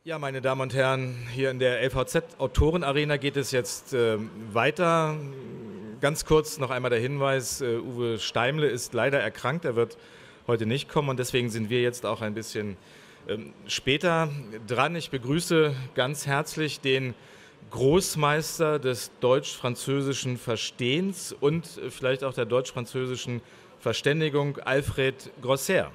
Ja, meine Damen und Herren, hier in der LVZ Autorenarena geht es jetzt weiter. Ganz kurz noch einmal der Hinweis, Uwe Steimle ist leider erkrankt, er wird heute nicht kommen und deswegen sind wir jetzt auch ein bisschen später dran. Ich begrüße ganz herzlich den Großmeister des deutsch-französischen Verstehens und vielleicht auch der deutsch-französischen Verständigung, Alfred Grosserre.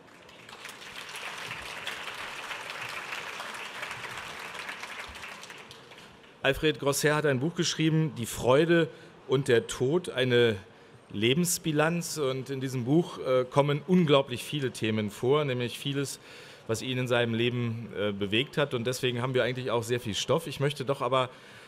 Alfred Grosserre hat ein Buch geschrieben, Die Freude und der Tod, eine Lebensbilanz. Und in diesem Buch kommen unglaublich viele Themen vor, nämlich vieles, was ihn in seinem Leben bewegt hat. Und deswegen haben wir eigentlich auch sehr viel Stoff. Ich möchte doch aber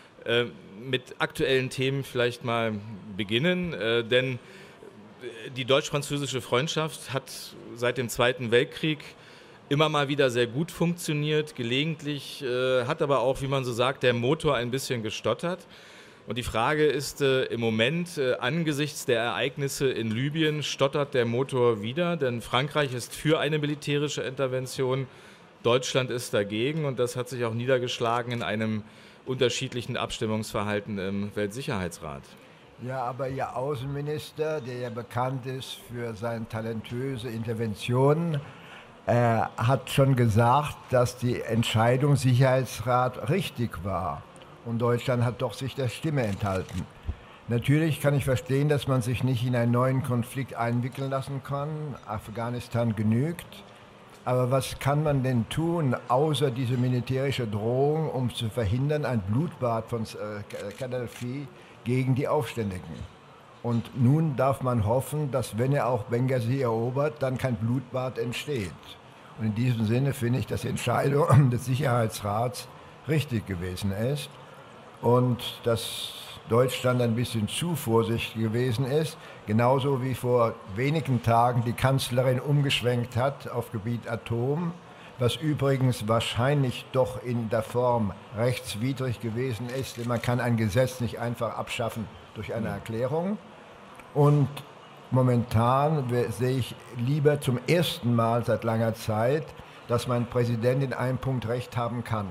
mit aktuellen Themen vielleicht mal beginnen, denn die deutsch-französische Freundschaft hat seit dem Zweiten Weltkrieg immer mal wieder sehr gut funktioniert, gelegentlich hat aber auch, wie man so sagt, der Motor ein bisschen gestottert. Und die Frage ist im Moment, angesichts der Ereignisse in Libyen, stottert der Motor wieder, denn Frankreich ist für eine militärische Intervention, Deutschland ist dagegen und das hat sich auch niedergeschlagen in einem unterschiedlichen Abstimmungsverhalten im Weltsicherheitsrat. Ja, aber Ihr Außenminister, der ja bekannt ist für seine talentöse Interventionen, hat schon gesagt, dass die Entscheidung Sicherheitsrat richtig war. Und Deutschland hat doch sich der Stimme enthalten. Natürlich kann ich verstehen, dass man sich nicht in einen neuen Konflikt einwickeln lassen kann. Afghanistan genügt. Aber was kann man denn tun, außer diese militärische Drohung, um zu verhindern, ein Blutbad von Gaddafi gegen die Aufständischen? Und nun darf man hoffen, dass, wenn er auch Benghazi erobert, dann kein Blutbad entsteht. Und in diesem Sinne finde ich, dass die Entscheidung des Sicherheitsrats richtig gewesen ist und dass Deutschland ein bisschen zu vorsichtig gewesen ist, genauso wie vor wenigen Tagen die Kanzlerin umgeschwenkt hat auf Gebiet Atom, was übrigens wahrscheinlich doch in der Form rechtswidrig gewesen ist, denn man kann ein Gesetz nicht einfach abschaffen durch eine Erklärung. Und momentan sehe ich lieber zum ersten Mal seit langer Zeit, dass mein Präsident in einem Punkt recht haben kann.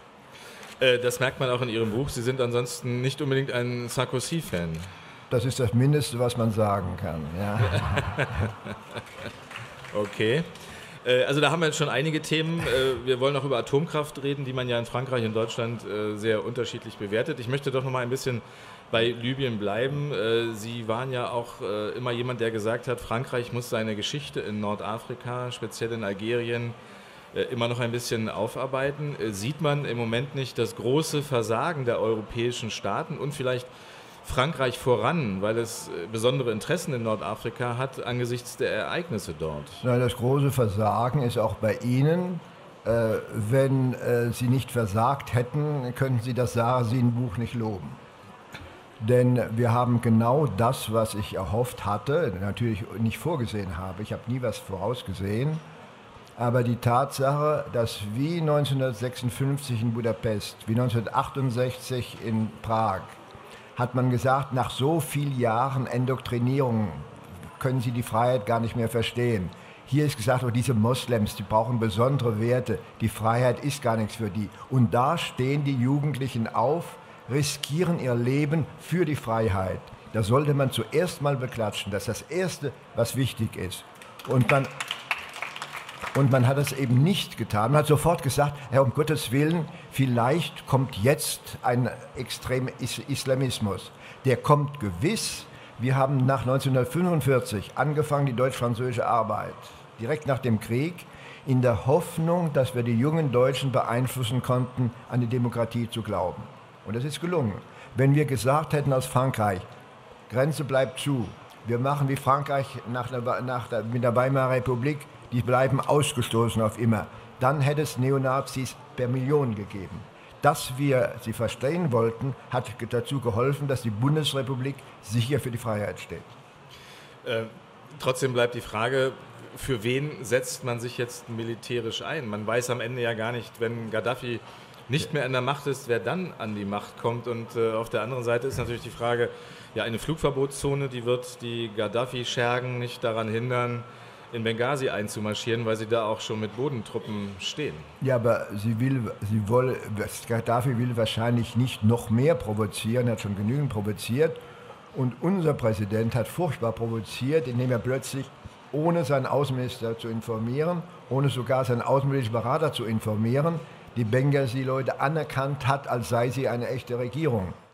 Das merkt man auch in Ihrem Buch. Sie sind ansonsten nicht unbedingt ein Sarkozy-Fan. Das ist das Mindeste, was man sagen kann. Ja. Okay. Also da haben wir jetzt schon einige Themen. Wir wollen auch über Atomkraft reden, die man ja in Frankreich und Deutschland sehr unterschiedlich bewertet. Ich möchte doch noch mal ein bisschen bei Libyen bleiben. Sie waren ja auch immer jemand, der gesagt hat, Frankreich muss seine Geschichte in Nordafrika, speziell in Algerien, immer noch ein bisschen aufarbeiten. Sieht man im Moment nicht das große Versagen der europäischen Staaten und vielleicht Frankreich voran, weil es besondere Interessen in Nordafrika hat angesichts der Ereignisse dort? Das große Versagen ist auch bei Ihnen. Wenn Sie nicht versagt hätten, könnten Sie das Sarrazin-Buch nicht loben. Denn wir haben genau das, was ich erhofft hatte, natürlich nicht vorgesehen habe. Ich habe nie was vorausgesehen. Aber die Tatsache, dass wie 1956 in Budapest, wie 1968 in Prag, hat man gesagt, nach so vielen Jahren Indoktrinierung können sie die Freiheit gar nicht mehr verstehen. Hier ist gesagt, oh, diese Moslems, die brauchen besondere Werte, die Freiheit ist gar nichts für die. Und da stehen die Jugendlichen auf, riskieren ihr Leben für die Freiheit. Das sollte man zuerst mal beklatschen, das ist das Erste, was wichtig ist. Und man hat es eben nicht getan. Man hat sofort gesagt, ja, um Gottes Willen, vielleicht kommt jetzt ein extremer Islamismus. Der kommt gewiss. Wir haben nach 1945 angefangen, die deutsch-französische Arbeit, direkt nach dem Krieg, in der Hoffnung, dass wir die jungen Deutschen beeinflussen konnten, an die Demokratie zu glauben. Und das ist gelungen. Wenn wir gesagt hätten aus Frankreich, Grenze bleibt zu, wir machen wie Frankreich mit der Weimarer Republik, die bleiben ausgestoßen auf immer, dann hätte es Neonazis per Million gegeben. Dass wir sie verstehen wollten, hat dazu geholfen, dass die Bundesrepublik sicher für die Freiheit steht. Trotzdem bleibt die Frage, für wen setzt man sich jetzt militärisch ein? Man weiß am Ende ja gar nicht, wenn Gaddafi nicht mehr an der Macht ist, wer dann an die Macht kommt. Und auf der anderen Seite ist natürlich die Frage, ja, eine Flugverbotszone, die wird die Gaddafi-Schergen nicht daran hindern, in Benghazi einzumarschieren, weil sie da auch schon mit Bodentruppen stehen. Ja, aber Gaddafi will wahrscheinlich nicht noch mehr provozieren, hat schon genügend provoziert. Und unser Präsident hat furchtbar provoziert, indem er plötzlich, ohne seinen Außenminister zu informieren, ohne sogar seinen außenpolitischen Berater zu informieren, die Benghazi-Leute anerkannt hat, als sei sie eine echte Regierung.